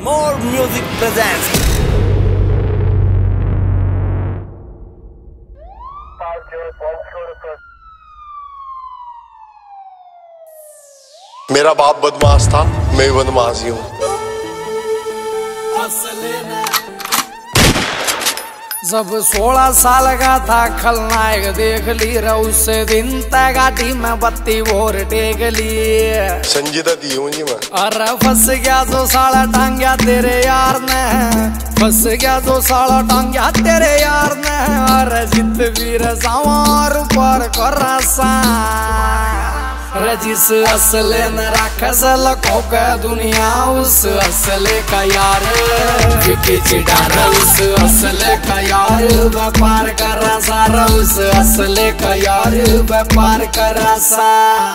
More Music presents. मेरा बाप बदमाश था, मैं भी बदमाश ही हूँ। जब 16 साल का था खलनायक देख ली रे उस दिन तय गाड़ी में बत्ती भोर टेक ली। संजीदा दी हूँ जी मैं। अरे फंस गया जो साला टांग्या तेरे यार ने, फंस गया जो साला टांग्या तेरे यार ने। अरे जित वीर सवार पर कर रजिस असले न राखस लखों का दुनिया उस असले का यार विकी चिडारा उस असले का यार व्यापार कर सारा उस असले का यार व्यापार कर सा।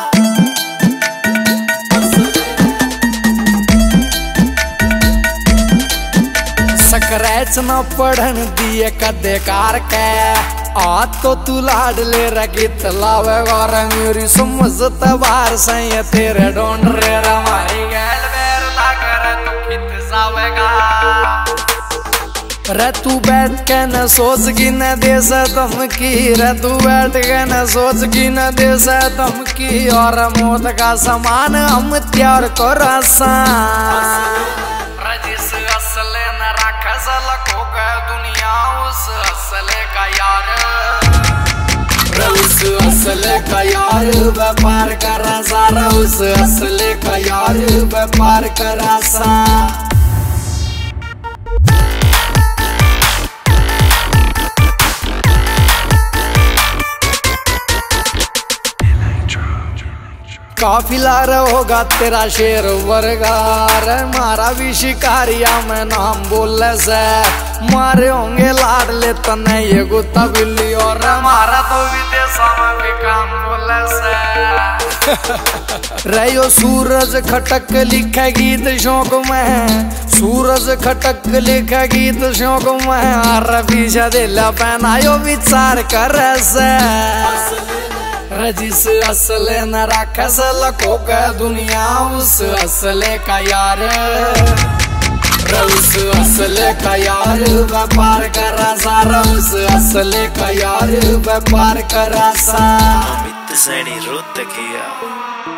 स्क्रैच न पढ़न दिए कदे कार के आ तो तू लाड ले रगित लावेगा रे मेरी समझत बार सही तेरे ढूंढ रे हमारी गैल बेर ना करे तू कित जावेगा रे। तू बैठ के न सोच की न दे से धमकी रे, तू बैठ के न सोच की न दे से धमकी। और मौत का समान हम त्यार को रसा जिस असले न राखस लखों का दुनिया उस असले का यार उस असले का यार व्यापार कर सारा उस असले का यार व्यापार कर सा। काफिला होगा तेरा शेर वर्गार मारा भी शिकारिया में नाम बोले से मारे होंगे लाड ले तने ये गुत्ता बिल्ली और मारा तो विदेशों में भी काम बोले से रहो सूरज खटक लिखा गीत शौक में, सूरज खटक लिखा गीत शौक में। अरे पीछे दिला पहनायो विचार कर से रजिस असले न राखस लखों का दुनिया उस असले का यार उस असले का यार व्यापार कर सारा उस असले का यार व्यापार कर सा। अमित सैनी रोत किया।